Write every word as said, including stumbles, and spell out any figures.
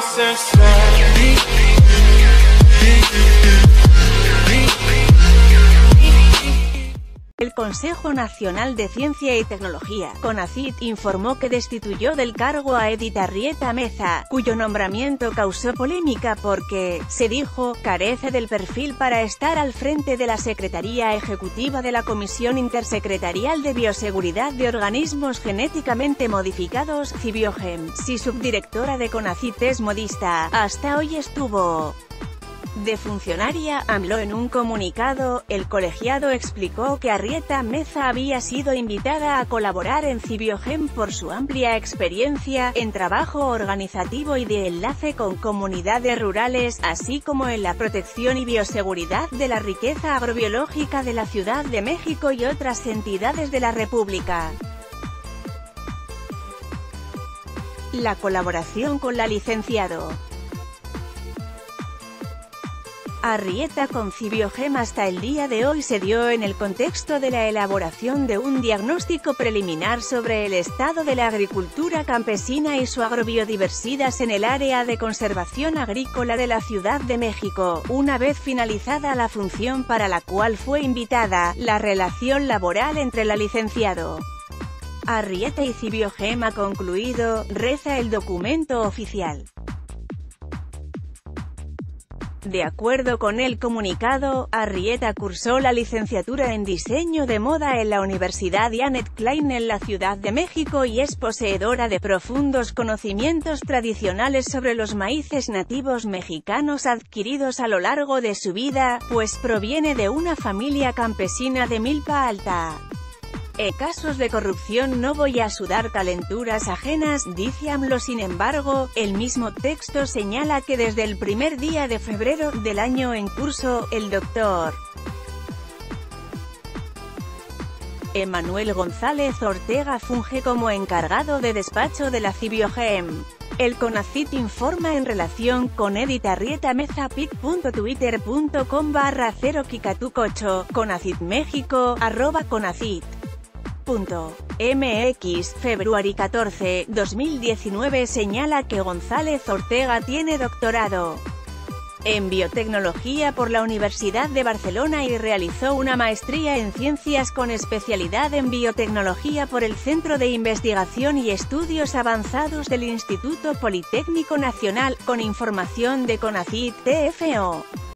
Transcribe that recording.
El Consejo Nacional de Ciencia y Tecnología, CONACYT, informó que destituyó del cargo a Edith Arrieta Meza, cuyo nombramiento causó polémica porque, se dijo, carece del perfil para estar al frente de la Secretaría Ejecutiva de la Comisión Intersecretarial de Bioseguridad de Organismos Genéticamente Modificados, CIBIOGEM. Si subdirectora de CONACYT es modista, hasta hoy estuvo de funcionaria, AMLO. En un comunicado, el colegiado explicó que Arrieta Meza había sido invitada a colaborar en CIBIOGEM por su amplia experiencia en trabajo organizativo y de enlace con comunidades rurales, así como en la protección y bioseguridad de la riqueza agrobiológica de la Ciudad de México y otras entidades de la República. La colaboración con la licenciado Arrieta con CIBIOGEM hasta el día de hoy se dio en el contexto de la elaboración de un diagnóstico preliminar sobre el estado de la agricultura campesina y su agrobiodiversidad en el área de conservación agrícola de la Ciudad de México, una vez finalizada la función para la cual fue invitada. La relación laboral entre la licenciado Arrieta y CIBIOGEM ha concluido, reza el documento oficial. De acuerdo con el comunicado, Arrieta cursó la licenciatura en Diseño de Moda en la Universidad Janet Klein en la Ciudad de México y es poseedora de profundos conocimientos tradicionales sobre los maíces nativos mexicanos adquiridos a lo largo de su vida, pues proviene de una familia campesina de Milpa Alta. En casos de corrupción no voy a sudar calenturas ajenas, dice AMLO. Sin embargo, el mismo texto señala que desde el primer día de febrero del año en curso, el doctor Emanuel González Ortega funge como encargado de despacho de la CIBIOGEM. El CONACYT informa en relación con Edith Arrieta Meza pic punto twitter punto com barra cero kikatucocho, CONACYT México, arroba CONACYT. M X, February catorce, dos mil diecinueve señala que González Ortega tiene doctorado en biotecnología por la Universidad de Barcelona y realizó una maestría en ciencias con especialidad en biotecnología por el Centro de Investigación y Estudios Avanzados del Instituto Politécnico Nacional, con información de CONACYT T F O.